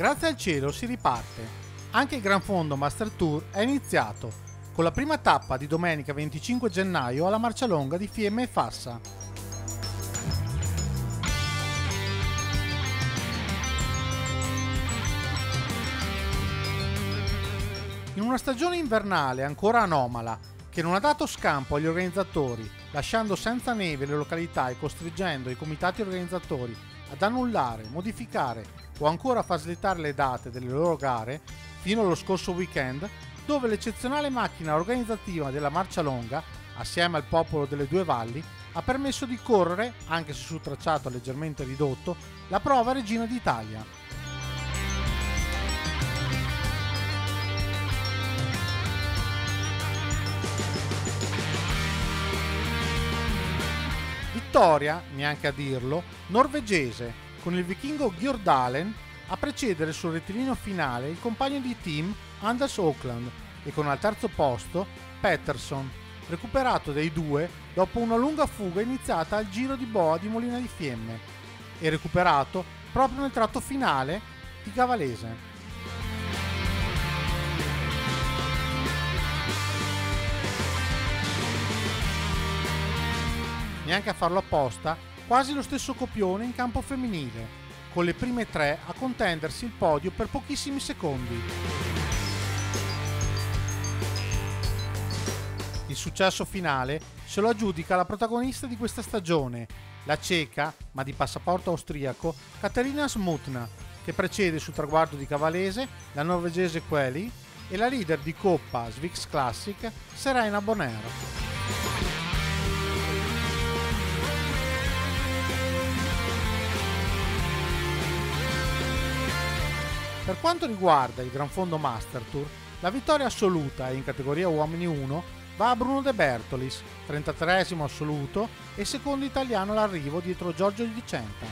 Grazie al cielo si riparte. Anche il Gran Fondo Master Tour è iniziato, con la prima tappa di domenica 25 gennaio alla Marcialonga di Fiemme e Fassa. In una stagione invernale ancora anomala, che non ha dato scampo agli organizzatori, lasciando senza neve le località e costringendo i comitati organizzatori ad annullare, modificare o ancora far slittare le date delle loro gare fino allo scorso weekend, dove l'eccezionale macchina organizzativa della Marcialonga, assieme al popolo delle due valli, ha permesso di correre, anche se su tracciato leggermente ridotto, la prova Regina d'Italia. Vittoria, neanche a dirlo, norvegese, con il vichingo Gjordalen a precedere sul rettilineo finale il compagno di team Anders Åkland e con al terzo posto Pettersson, recuperato dai due dopo una lunga fuga iniziata al Giro di Boa di Molina di Fiemme e recuperato proprio nel tratto finale di Cavalese. Neanche a farlo apposta, quasi lo stesso copione in campo femminile, con le prime tre a contendersi il podio per pochissimi secondi. Il successo finale se lo aggiudica la protagonista di questa stagione, la ceca, ma di passaporto austriaco, Katarina Smutna, che precede sul traguardo di Cavalese la norvegese Queli e la leader di Coppa Svix Classic, Serena Bonero. Per quanto riguarda il Gran Fondo Master Tour, la vittoria assoluta in categoria Uomini 1 va a Bruno De Bertolis, 33esimo assoluto e secondo italiano all'arrivo dietro Giorgio Di Centa.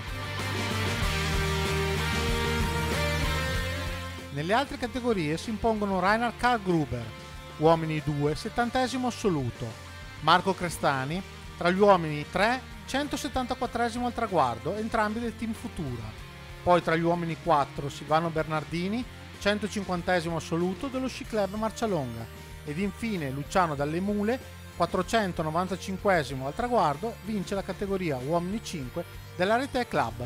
Nelle altre categorie si impongono Reinhard Karl Gruber, Uomini 2, 70esimo assoluto, Marco Crestani, tra gli Uomini 3, 174esimo al traguardo, entrambi del Team Futura. Poi tra gli Uomini 4 Silvano Bernardini, 150esimo assoluto dello Sci Club Marcialonga ed infine Luciano Dalle Mule, 495esimo al traguardo, vince la categoria Uomini 5 della Rete Club.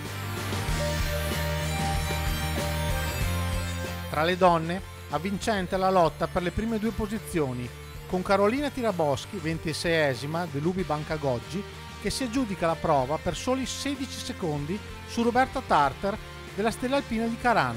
Tra le donne, avvincente la lotta per le prime due posizioni, con Carolina Tiraboschi, 26esima dell'Ubi Banca Goggi, che si aggiudica la prova per soli 16 secondi su Roberta Tartar della Stella Alpina di Carano.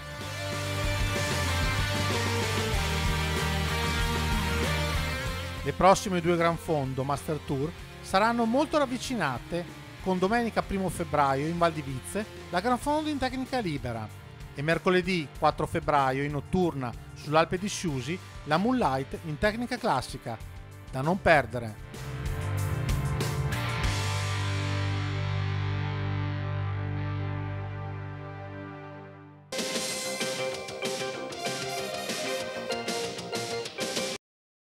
Le prossime due Gran Fondo Master Tour saranno molto ravvicinate, con domenica 1 febbraio in Val di Vizze la Gran Fondo in tecnica libera e mercoledì 4 febbraio in notturna sull'Alpe di Siusi la Moonlight in tecnica classica. Da non perdere!